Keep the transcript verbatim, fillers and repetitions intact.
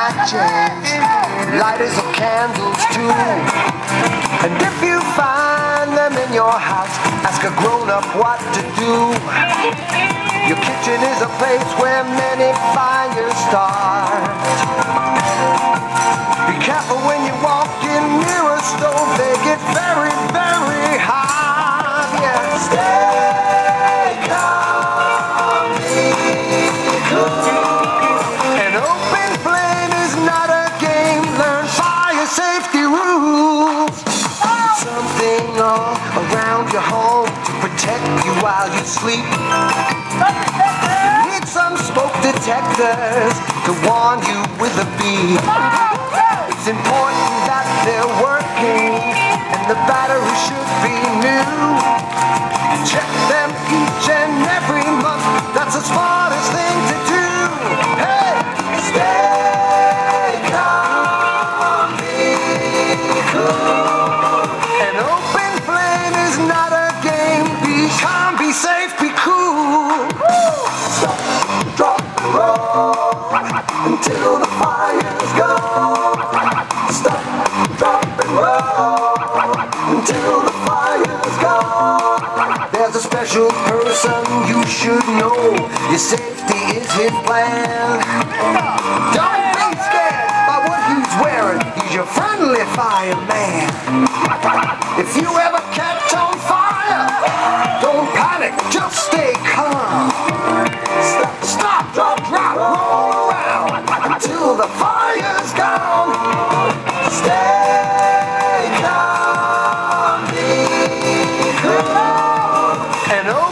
matches, lighters of candles too. And if you find them in your house, ask a grown-up what to do. Your kitchen is a place where many fires start. Be careful when you walk in near a stove, they get very, very hot. Yeah, stay calm, be cool. An open flame is not a game. Learn fire safety rules. Something all around your home to protect you while you sleep. You need some smoke detectors to warn you with a beep. It's important that they're working and the battery should be new. Check them each and every month. That's the smartest thing to do. Hey, stay calm, be cool. An open flame is not a game. Be calm, be safe, be cool. Stop, drop, roll until the fire's gone. Stop, drop, and roll until the fire's gone. There's a special person you should know. Your safety is his plan. Don't be scared by what he's wearing. He's your friendly fireman. If you ever catch on fire, don't panic, just stay calm. Stop, stop, drop, drop, roll around until the fire's gone. Stay calm, be cool. And